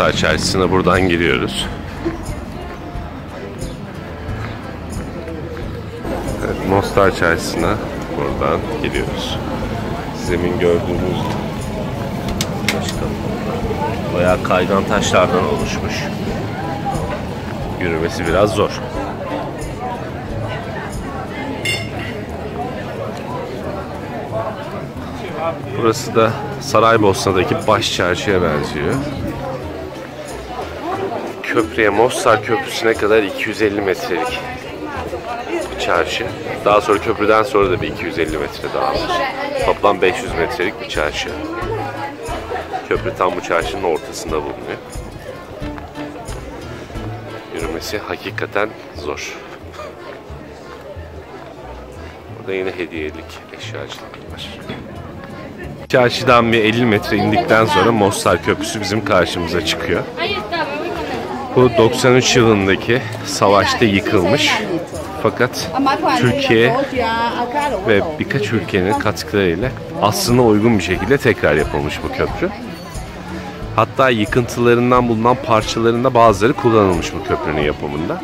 Mostar Çarşısı'na buradan giriyoruz. Evet, Mostar Çarşısı'na buradan giriyoruz. Zemin gördüğünüz bayağı kaygan taşlardan oluşmuş. Yürümesi biraz zor. Burası da Saraybosna'daki baş çarşıya benziyor. Köprüye, Mostar Köprüsü'ne kadar 250 metrelik bir çarşı. Daha sonra köprüden sonra da bir 250 metre daha var. Toplam 500 metrelik bir çarşı. Köprü tam bu çarşının ortasında bulunuyor. Yürümesi hakikaten zor. Burada yine hediyelik eşyacılık var. Çarşıdan bir 50 metre indikten sonra Mostar Köprüsü bizim karşımıza çıkıyor. Bu 93 yılındaki savaşta yıkılmış. Fakat Türkiye ve birkaç ülkenin katkılarıyla aslına uygun bir şekilde tekrar yapılmış bu köprü. Hatta yıkıntılarından bulunan parçalarında bazıları kullanılmış bu köprünün yapımında.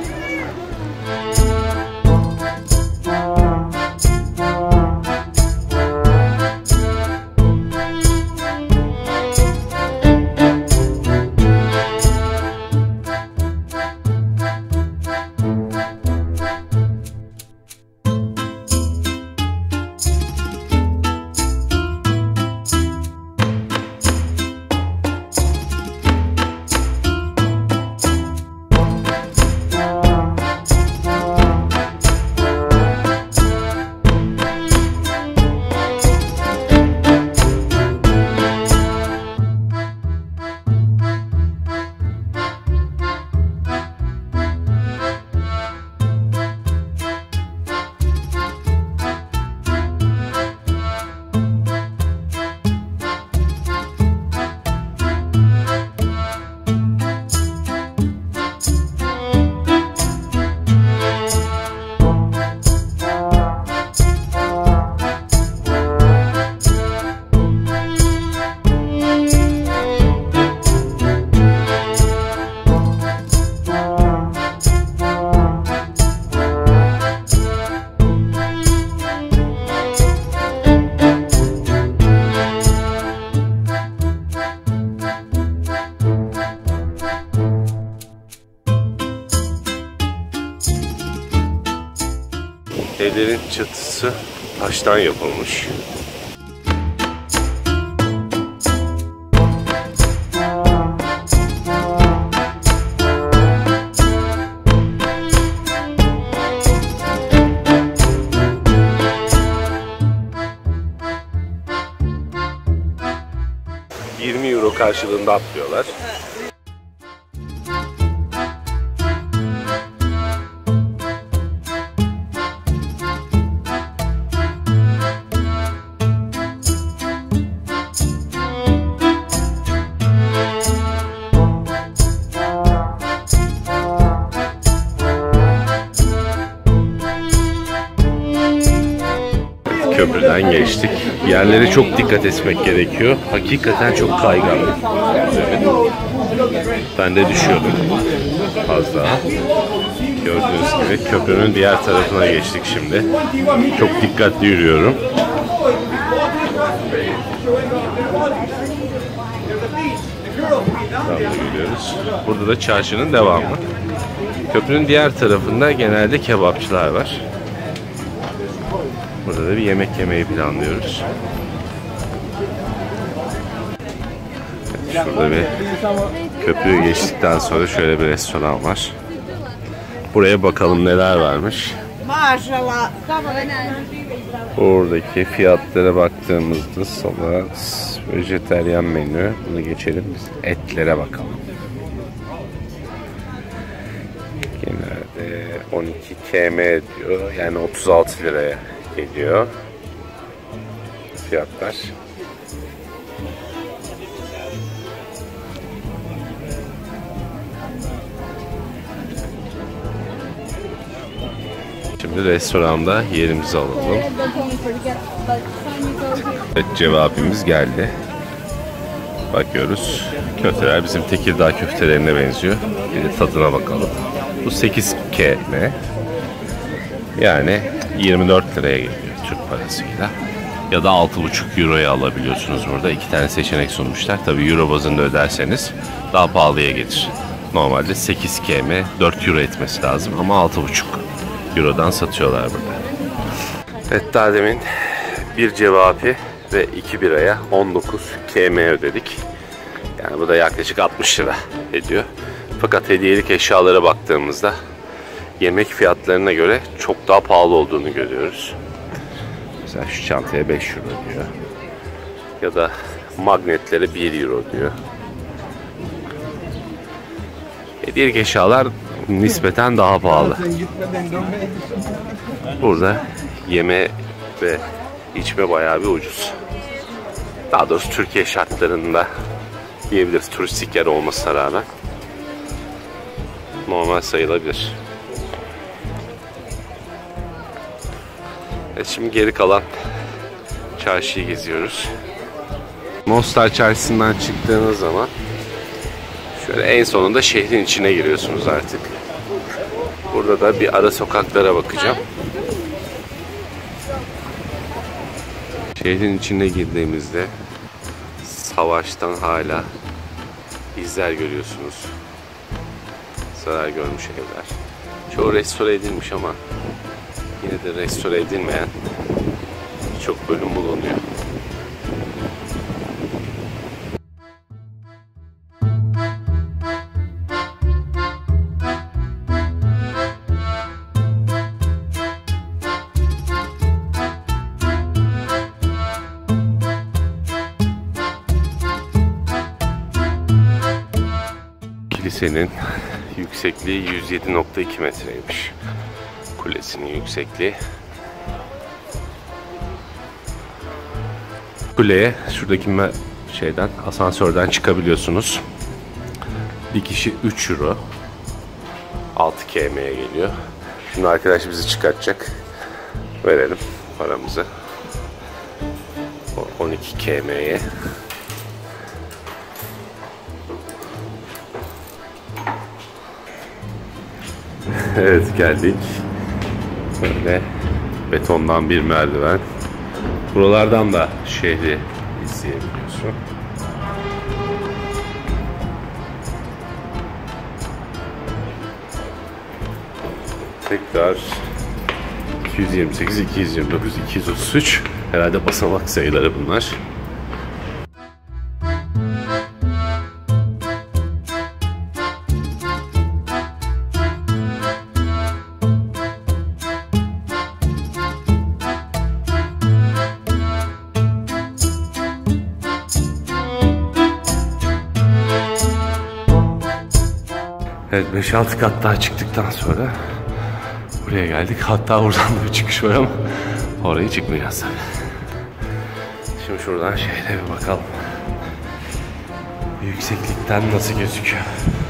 Evlerin çatısı taştan yapılmış. €20 karşılığında atlıyorlar. Köprüden geçtik. Yerlere çok dikkat etmek gerekiyor. Hakikaten çok kaygan. Ben de düşüyordum az daha. Gördüğünüz gibi köprünün diğer tarafına geçtik şimdi. Çok dikkatli yürüyorum. Yürüyoruz. Burada da çarşının devamı. Köprünün diğer tarafında genelde kebapçılar var. Burada da bir yemek yemeyi planlıyoruz. Şurada bir köprüyü geçtikten sonra şöyle bir restoran var. Buraya bakalım neler varmış. Buradaki fiyatlara baktığımızda salat, vejeteryan menü. Bunu geçelim, biz etlere bakalım. Genelde 12 km diyor, yani 36 liraya geliyor fiyatlar. Şimdi restoranda yerimizi alalım. Evet, cevabimiz geldi. Bakıyoruz. Köfteler bizim Tekirdağ köftelerine benziyor. Bir de tadına bakalım. Bu 8 km. Yani 24 liraya geliyor Türk parasıyla. Ya da 6,5 euroya alabiliyorsunuz burada. 2 tane seçenek sunmuşlar. Tabii euro bazında öderseniz daha pahalıya gelir. Normalde 8 km 4 euro etmesi lazım ama 6,5 eurodan satıyorlar burada. Evet, daha demin bir cevapi ve 2 biraya 19 km ödedik. Yani bu da yaklaşık 60 lira ediyor. Fakat hediyelik eşyalara baktığımızda yemek fiyatlarına göre çok daha pahalı olduğunu görüyoruz. Mesela şu çantaya 5 euro diyor. Ya da magnetlere 1 euro diyor. Hediyelik eşyalar nispeten daha pahalı. Burada yeme ve içme bayağı bir ucuz. Daha doğrusu Türkiye şartlarında diyebiliriz. Turistik yer olmasına rağmen normal sayılabilir. Evet, şimdi geri kalan çarşıyı geziyoruz. Mostar Çarşısı'ndan çıktığınız zaman şöyle en sonunda şehrin içine giriyorsunuz artık. Burada da bir ara sokaklara bakacağım. Şehrin içine girdiğimizde savaştan hala izler görüyorsunuz. Zarar görmüş evler. Çoğu restore edilmiş ama yine de restore edilmeyen çok bölüm bulunuyor. Kilisenin yüksekliği 107,2 metreymiş. Kulesinin yüksekliği. Kuleye şuradaki asansörden çıkabiliyorsunuz. Bir kişi 3 euro. 6 km'ye geliyor. Şimdi arkadaş bizi çıkartacak. Verelim paramızı. 12 km'ye. Evet, geldik. Böyle betondan bir merdiven. Buralardan da şehri izleyebiliyorsun. Tekrar 228, 229, 233. Herhalde basamak sayıları bunlar. Evet, 5-6 kat daha çıktıktan sonra buraya geldik. Hatta buradan da bir çıkış var ama oraya çıkmayacağız tabii. Şimdi şuradan şehre bir bakalım. Yükseklikten nasıl gözüküyor.